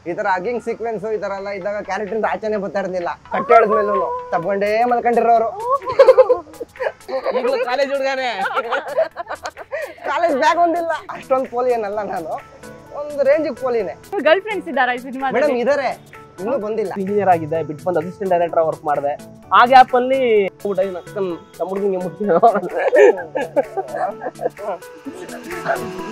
ಈ ತರ ಹಗ್ಗಿಂಗ್ ಸೀಕ್ವೆನ್ಸ್ ಈ ತರ ಎಲ್ಲ ಇದ್ದಾಗ ಕ್ಯಾರೆಕ್ಟರ್ ಆಚೆನೆ ಬರ್ತಾ ಇರ್ಲಿಲ್ಲ. ಕಟ್ಟೆ ಹೇಳಿದ್ಮೇಲೂ ತಗೊಂಡೇ ಮಲ್ಕೊಂಡಿರೋರು. ಕಾಲೇಜ್ ಹುಡುಗಾನೆ, ಕಾಲೇಜ್ ಬ್ಯಾಗ್ ಒಂದಿಲ್ಲ. ಅಷ್ಟೊಂದು ಪೋಲಿ ಏನಲ್ಲ ನಾನು, ಒಂದು ರೇಂಜ್ ಪೋಲಿನೇ. ಗರ್ಲ್ ಫ್ರೆಂಡ್ಸ್ ಇದ್ದಾರಾ ಈ ಸಿನಿಮಾ? ಮೇಡಮ್ ಇದಾರೆ, ಇನ್ನೂ ಬಂದಿಲ್ಲ. ಇಂಜಿನಿಯರ್ ಆಗಿದ್ದೆ, ಬಿಟ್ಟು ಬಂದು ಅಸಿಸ್ಟೆಂಟ್ ಡೈರೆಕ್ಟರ್ ವರ್ಕ್ ಮಾಡಿದೆ. ಆ ಗ್ಯಾಪ್ ಅಲ್ಲಿ ನಮ್ಮ ಹುಡುಗಿಗೆ ಮುಟ್ಟಿ